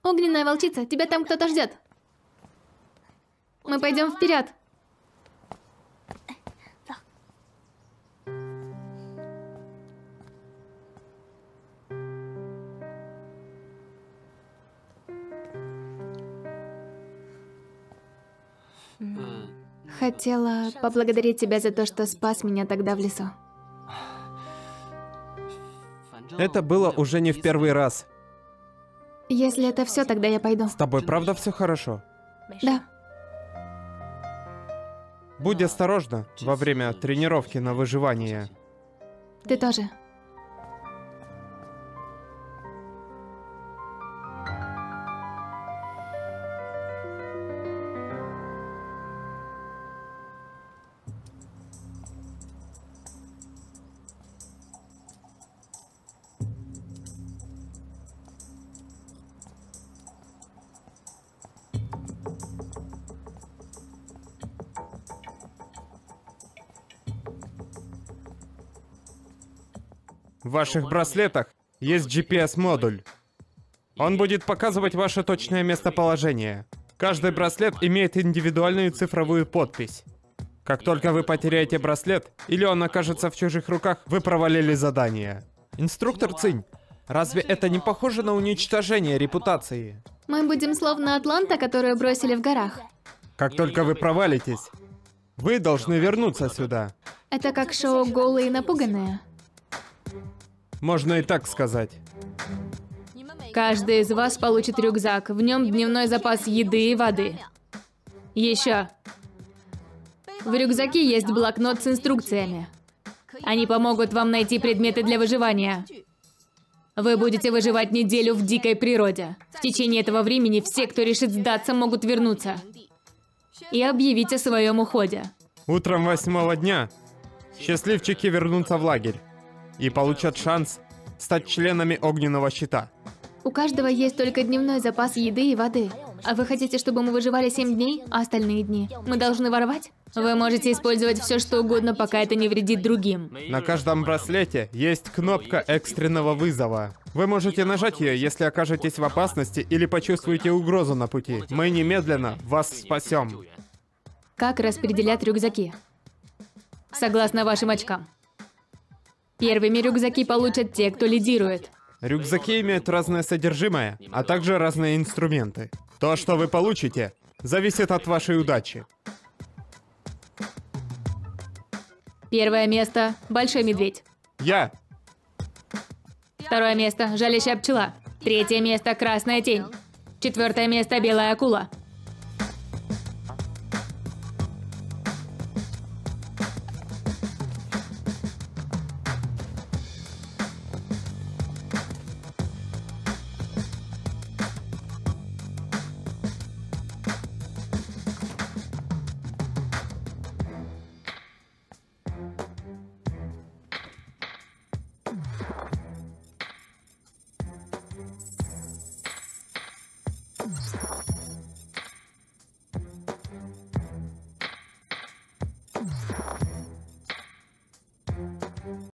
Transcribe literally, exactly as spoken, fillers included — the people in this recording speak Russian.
Огненная волчица, тебя там кто-то ждет. Мы пойдем вперед. Хотела поблагодарить тебя за то, что спас меня тогда в лесу. Это было уже не в первый раз. Если это все, тогда я пойду. С тобой правда все хорошо? Да. Будь осторожна во время тренировки на выживание. Ты тоже. В ваших браслетах есть джи пи эс-модуль. Он будет показывать ваше точное местоположение. Каждый браслет имеет индивидуальную цифровую подпись. Как только вы потеряете браслет, или он окажется в чужих руках, вы провалили задание. Инструктор Цинь, разве это не похоже на уничтожение репутации? Мы будем словно Атланта, которую бросили в горах. Как только вы провалитесь, вы должны вернуться сюда. Это как шоу «Голые и напуганные». Можно и так сказать. Каждый из вас получит рюкзак. В нем дневной запас еды и воды. Еще. В рюкзаке есть блокнот с инструкциями. Они помогут вам найти предметы для выживания. Вы будете выживать неделю в дикой природе. В течение этого времени все, кто решит сдаться, могут вернуться и объявить о своем уходе. Утром восьмого дня счастливчики вернутся в лагерь и получат шанс стать членами огненного щита. У каждого есть только дневной запас еды и воды. А вы хотите, чтобы мы выживали семь дней, а остальные дни мы должны воровать? Вы можете использовать все, что угодно, пока это не вредит другим. На каждом браслете есть кнопка экстренного вызова. Вы можете нажать ее, если окажетесь в опасности или почувствуете угрозу на пути. Мы немедленно вас спасем. Как распределять рюкзаки? Согласно вашим очкам. Первыми рюкзаки получат те, кто лидирует. Рюкзаки имеют разное содержимое, а также разные инструменты. То, что вы получите, зависит от вашей удачи. Первое место – большой медведь. Я. Второе место – жалящая пчела. Третье место – красная тень. Четвертое место – белая акула.